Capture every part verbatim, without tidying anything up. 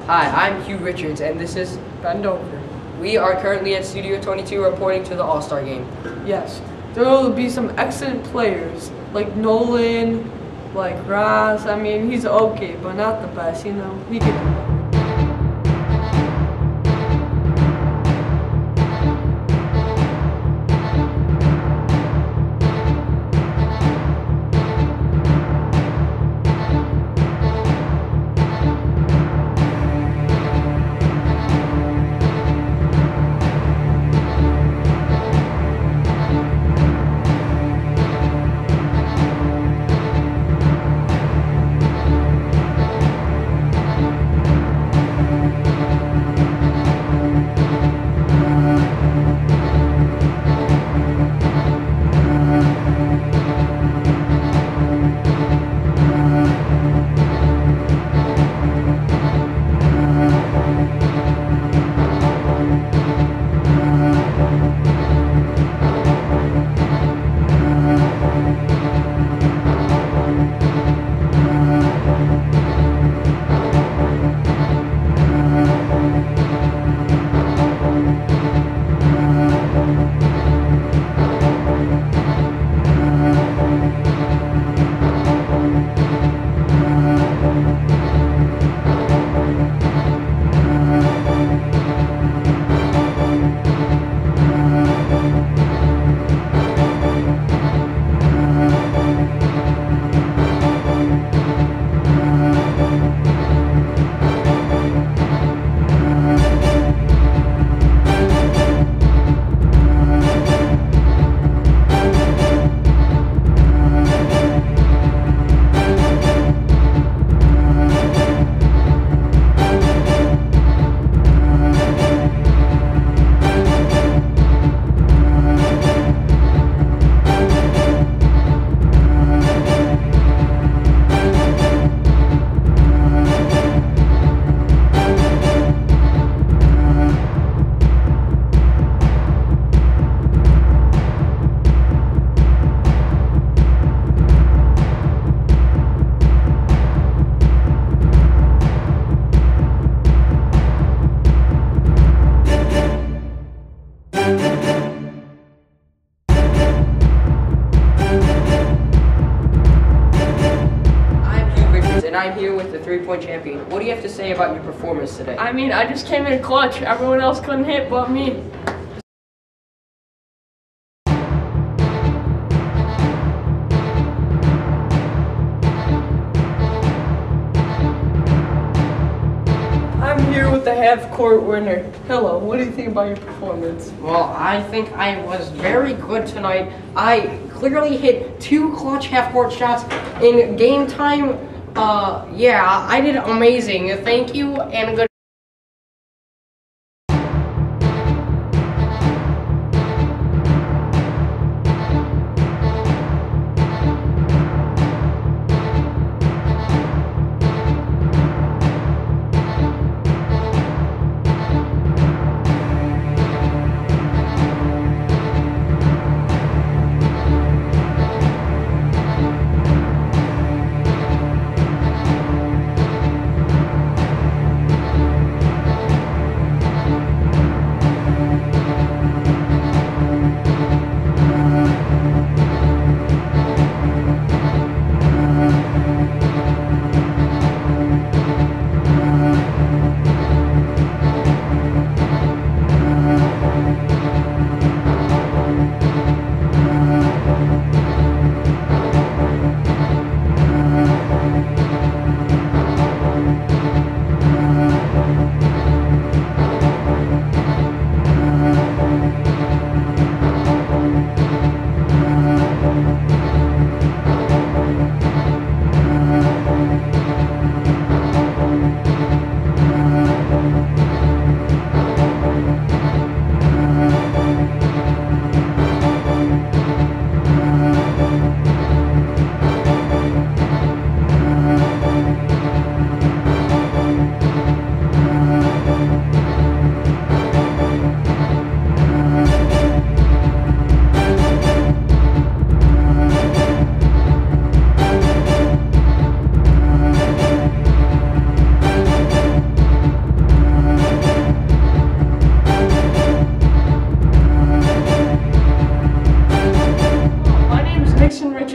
Hi, I'm Hugh Richards, and this is Ben Dover. We are currently at Studio twenty-two reporting to the All-Star Game. Yes, there will be some excellent players like Nolan, like Ross. I mean, he's okay, but not the best. You know, he could do better. I'm here with the three-point champion. What do you have to say about your performance today? I mean, I just came in clutch. Everyone else couldn't hit but me. I'm here with the half-court winner. Hello, what do you think about your performance? Well, I think I was very good tonight. I clearly hit two clutch half-court shots in game time. Uh, yeah, I did amazing. Thank you, and good.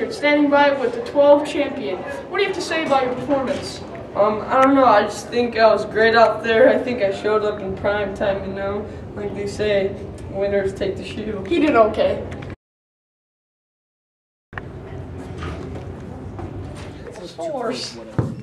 T-shirt, standing by with the twelve champion. What do you have to say about your performance? Um, I don't know, I just think I was great out there. I think I showed up in prime time, you know? Like they say, winners take the shield. He did okay. Of course.